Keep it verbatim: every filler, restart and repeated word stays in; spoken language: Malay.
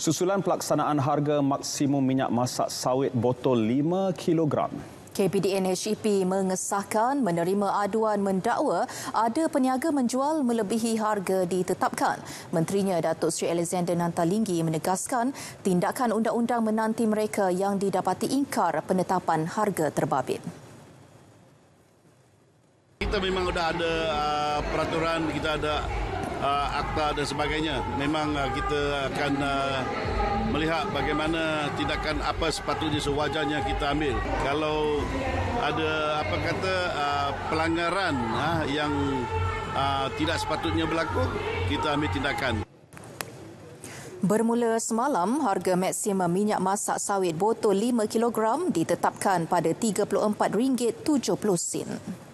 Susulan pelaksanaan harga maksimum minyak masak sawit botol lima kilogram. K P D N H E P mengesahkan menerima aduan mendakwa ada peniaga menjual melebihi harga ditetapkan. Menterinya Datuk Seri Alexander Nantalinggi menegaskan tindakan undang-undang menanti mereka yang didapati ingkar penetapan harga terbabit. Kita memang sudah ada uh, peraturan, kita ada uh, akta dan sebagainya. Memang uh, kita akan uh, melihat bagaimana tindakan apa sepatutnya sewajarnya kita ambil. Kalau ada apa kata uh, pelanggaran uh, yang uh, tidak sepatutnya berlaku, kita ambil tindakan. Bermula semalam, harga maksimum minyak masak sawit botol lima kilogram ditetapkan pada tiga puluh empat ringgit tujuh puluh sen.